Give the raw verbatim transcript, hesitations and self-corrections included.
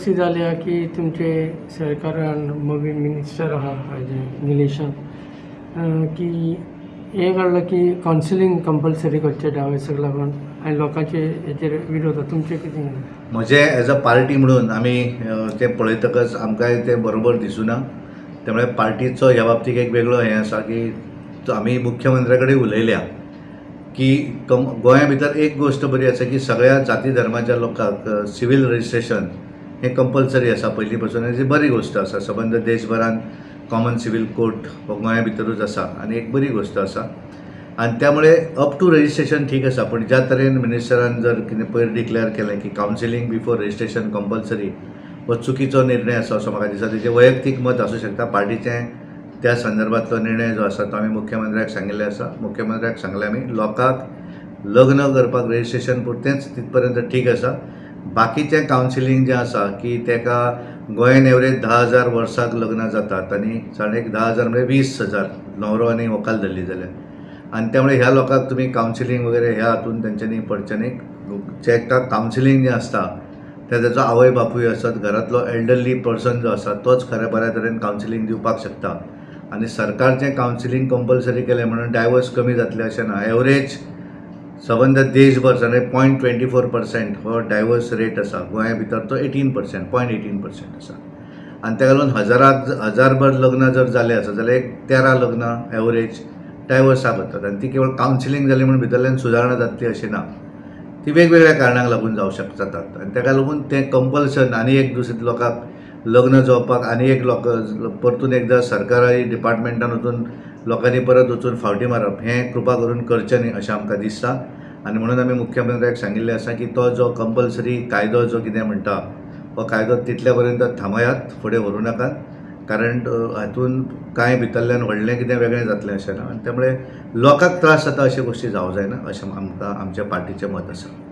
अशी जाल्या की तुमचे सरकारान नवीन मिनिस्टर आहा हाजे निलेशान की हे काडलां की कावन्सिलींग कंपल्सरी करचें डायवर्साक लागून आनी लोकांचे हेचेर विरोध तुमचें कितें? म्हजें एज अ पार्टी म्हणून आमी तें पळयतकच आमकां तें बरोबर दिसूना. त्यामुळे पार्टीचो ह्या बाबतीत एक वेगळो हें आसा की आमी मुख्यमंत्र्या कडेन उलयल्या की कम गोंया भितर एक गोश्ट बरी आसा की सगळ्या जाती धर्माच्या लोकांक सिवील रजिस्ट्रेशन हें कंपल्सरी आसा पयलीं पासून. ही बरी गोश्ट आसा. सबंद देशभरान कॉमन सिवील कोर्ट हो गोंया भितरूच आसा आनी एक बरी गोश्ट आसा. आनी त्यामुळे अप टू रजिस्ट्रेशन ठीक आसा, पण ज्या तरेन मिनिस्टरान जर कितें पयर डिक्लेअर केलें की कावन्सिलींग बिफोर रजिस्ट्रेशन कंपल्सरी हो चुकीचो निर्णय आसा असो म्हाका दिसता. तेजें वैयक्तीक मत आसूं शकता. पार्टीचें त्या संदर्भातलो निर्णय जो आसा तो आमी मुख्यमंत्र्याक सांगिल्ले आसा. मुख्यमंत्र्याक सांगलें आमी लोकांक लग्न करपाक रजिस्ट्रेशन पुरतेंच तितपर्यंत ठीक आसा. बाकीचें कावन्सिलींग जें आसा की तेका गोंयान एवरेज धा हजार वर्साक लग्न जातात आनी साडे धा हजार म्हणजे वीस हजार न्हवरो आनी व्हंकल धरली जाल्यार. आनी त्यामुळे ह्या लोकांक तुमी कावन्सिलींग वगैरे ह्या हातून तेंच्यांनी पडचें न्ही. जेका कावन्सिलींग जें आसता ते तेजो आवय बापूय आसत, घरांतलो एल्डरली पर्सन जो आसा तोच खऱ्या बऱ्या तरेन कावन्सिलींग दिवपाक शकता. आनी सरकारचें कावन्सिलींग कंपल्सरी केलें म्हणून डायवर्स कमी जातले अशें ना. एवरेज सबंद देशभर जाल्यार पॉयंट ट्वेंटी फोर पर्सेंट हो डायवर्स रेट आसा. गोंया भितर तो eighteen percent point eighteen percent आसा. आनी ताका लागून हजाराक हजारभर लग्न जर जालें आसा जाल्यार एक तेरा लग्न एवरेज डायवर्साक वतात. आनी ती केवळ कावन्सिलींग जाली म्हणून भितरल्यान सुदारणा जातली अशें ना. ती वेगवेगळ्या कारणांक लागून जावं शक जातात. आनी ताका लागून तें कंपल्सन आनी एक दुसरे लोकांक लग्न जावपाक आनी एक लोक परतून एकदां सरकारी डिपार्टमेंटान वचून लोकांनी परत वचून फावटी मारप हें कृपा करून करचें न्ही अशें आमकां दिसता. आनी म्हणून आमी मुख्यमंत्र्याक सांगिल्लें आसा की तो जो कंपल्सरी कायदो जो कितें म्हणटा हो कायदो तितल्या पर्यंत थांबयात, फुडें व्हरूं नाकात. कारण हातून कांय भितरल्यान व्हडलें कितें वेगळें जातलें अशें ना. आनी त्यामुळे लोकांक त्रास जाता अशें गोश्टी जावं जायना अशें आमकां आमच्या पार्टीचें मत आसा.